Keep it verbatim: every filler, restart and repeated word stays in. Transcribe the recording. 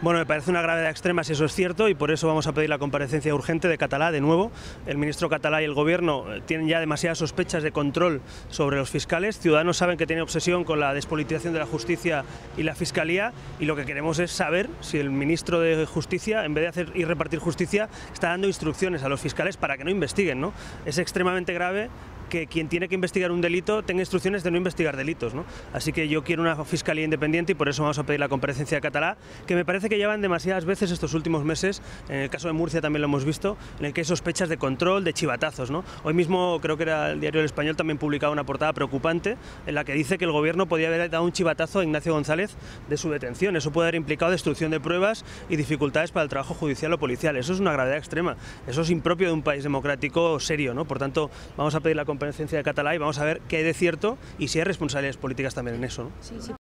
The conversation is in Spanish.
Bueno, me parece una gravedad extrema si eso es cierto y por eso vamos a pedir la comparecencia urgente de Catalá de nuevo. El ministro Catalá y el Gobierno tienen ya demasiadas sospechas de control sobre los fiscales. Ciudadanos saben que tiene obsesión con la despolitización de la justicia y la Fiscalía y lo que queremos es saber si el ministro de Justicia, en vez de hacer y repartir justicia, está dando instrucciones a los fiscales para que no investiguen, ¿no? Es extremadamente grave que quien tiene que investigar un delito tenga instrucciones de no investigar delitos, ¿no? Así que yo quiero una fiscalía independiente y por eso vamos a pedir la comparecencia de Catalá, que me parece que llevan demasiadas veces estos últimos meses, en el caso de Murcia también lo hemos visto, en el que hay sospechas de control, de chivatazos, ¿no? Hoy mismo creo que era el diario El Español también publicaba una portada preocupante en la que dice que el Gobierno podía haber dado un chivatazo a Ignacio González de su detención. Eso puede haber implicado destrucción de pruebas y dificultades para el trabajo judicial o policial. Eso es una gravedad extrema. Eso es impropio de un país democrático serio, ¿no? Por tanto, vamos a pedir la comparecencia de Catalá y vamos a ver qué hay de cierto y si hay responsabilidades políticas también en eso, ¿no? Sí, sí.